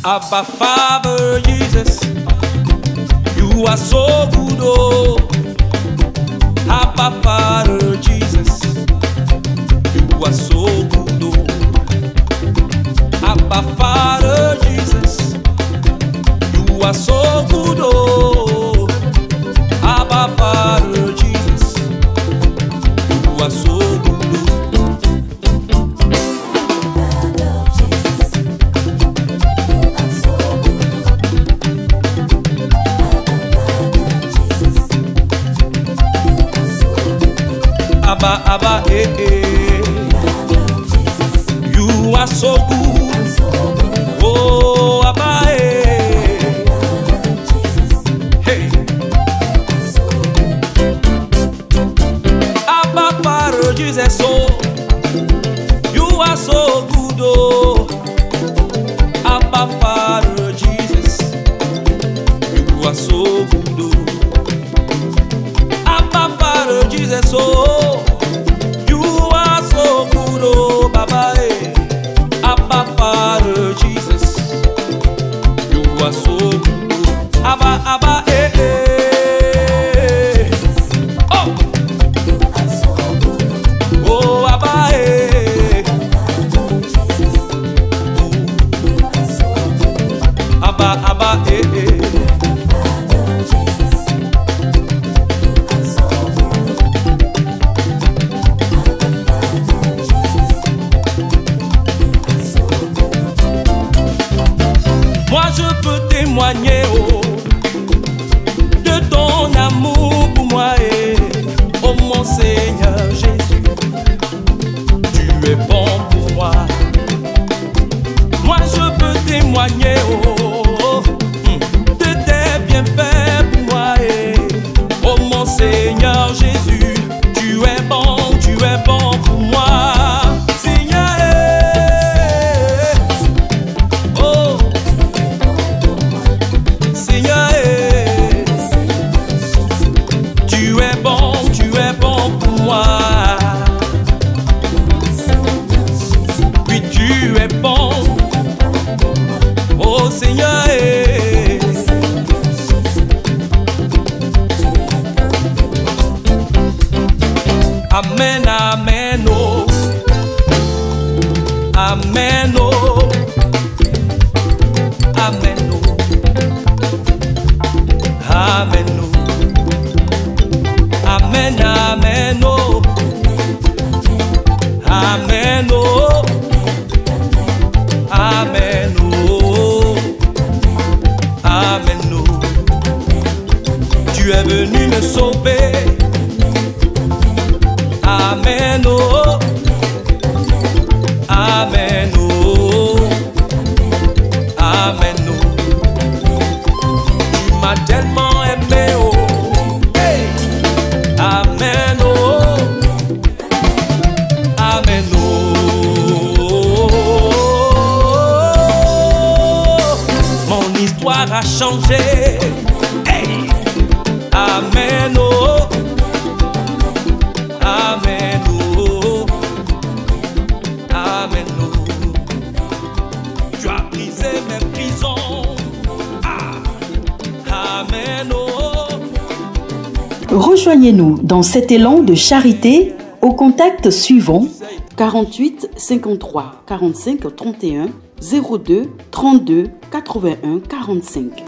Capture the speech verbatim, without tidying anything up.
Abba Father Jesus, you are so good, oh. Abba Father Jesus, you are so good, oh. Abba Father Jesus, you are so good, oh. Abba Father Jesus, you are so good, oh. Abba, Abba, eh, eh. You are so good. Oh, Abba, eh. Hey. Abba, Father, Jesus, oh. You are so good, oh. Abba, Father, Jesus. You are so good, oh. Abba, Father, Jesus, oh. Abba, Abba, eh, eh. Oh, oh, Abba, eh. Abba, Abba, eh, eh. Moi je peux témoigner, oh, de ton amour pour moi, et oh mon Seigneur Jésus, tu es bon pour moi. Moi je peux témoigner, oh, de tes bienfaits pour moi, et oh mon Seigneur Jésus, tu es bon, tu es bon pour moi. Amen, amen, oh. Amen, oh. Amen, oh. Amen, oh. Amen, amen, oh. Amen, oh. Amen, oh. Amen, oh. Tu es venu me sauver. Amen, oh. Amen, oh. Amen, oh. Tu m'as tellement aimé, oh. Hey. Amen, oh. Amen, oh. Mon histoire a changé. Hey. Amen, oh. Amen, oh. Amen, oh. Tu as brisé mes prisons. Ah. Amen, oh. Rejoignez-nous dans cet élan de charité au contact suivant quarante-huit cinquante-trois quarante-cinq trente et un zéro deux trente-deux quatre-vingt-un quarante-cinq.